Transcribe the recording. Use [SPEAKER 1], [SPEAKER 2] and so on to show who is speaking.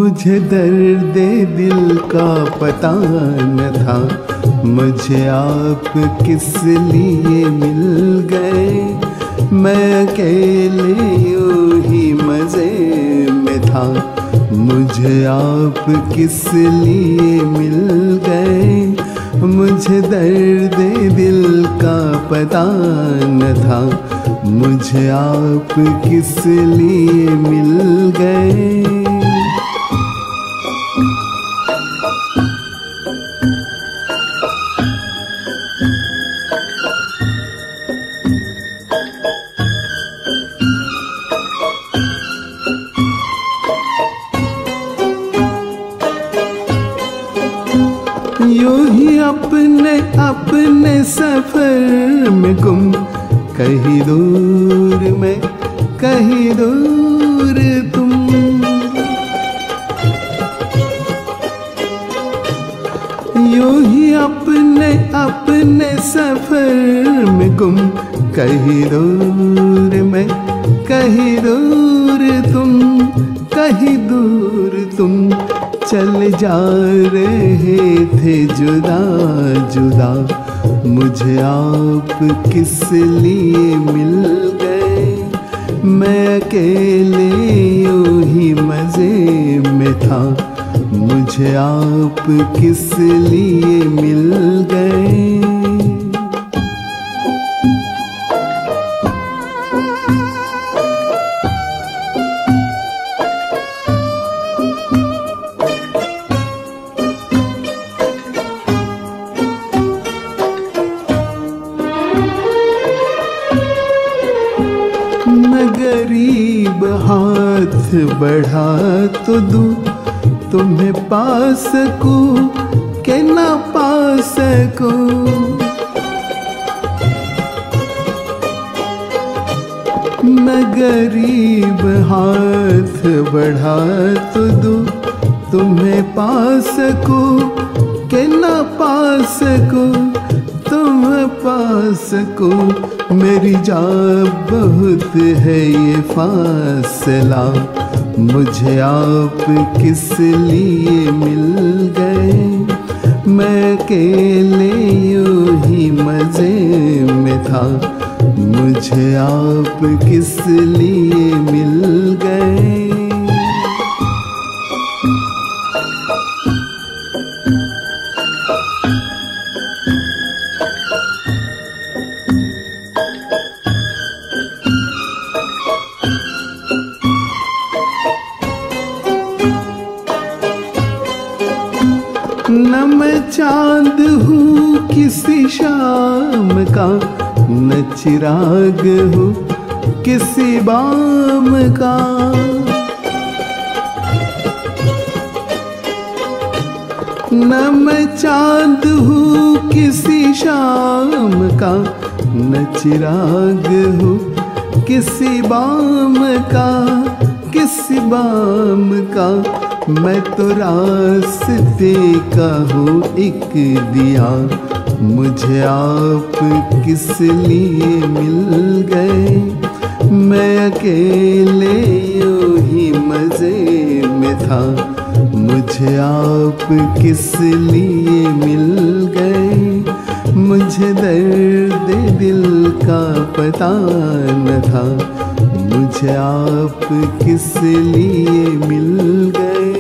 [SPEAKER 1] मुझे दर्द दिल का पता न था, मुझे आप किस लिए मिल गए। मैं अकेले यूं ही मज़े में था, मुझे आप किस लिए मिल गए। मुझे दर्द दिल का पता न था, मुझे आप किस लिए मिल गए। यूं ही अपने अपने सफर में गुम, कहीं दूर मैं कहीं दूर तुम। यूं ही अपने अपने सफर में गुम, कहीं दूर मैं कहीं दूर तुम, कहीं दूर तुम। चल जा रहे थे जुदा जुदा, मुझे आप किस लिए मिल गए। मैं अकेले यूं ही मज़े में था, मुझे आप किस लिए मिल गए। गरीब हाथ बढ़ा तो दूं, तुम्हें पा सकूं कि ना पा सकूं। मैं गरीब हाथ बढ़ा तो दूं, तुम्हें पा सकूं कि ना पा सकूं, तुम्हें पा सकूं। मेरी जान बहुत है ये फासला, मुझे आप किस लिए मिल गए। मैं अकेले यूं ही मज़े में था, मुझे आप किस लिए मिल गए। न मैं चाँद हूँ किसी शाम का, न चिराग हूँ किसी बाम का। न मैं चाँद हूँ किसी शाम का, न चिराग हूँ किसी बाम का, किसी बाम का। मैं तो रास्ते का हूँ एक दिया, मुझे आप किस लिए मिल गए। मैं अकेले यूं ही मज़े में था, मुझे आप किस लिए मिल गए। मुझे दर्द दिल का पता न था, मुझे आप किस लिए मिल गए।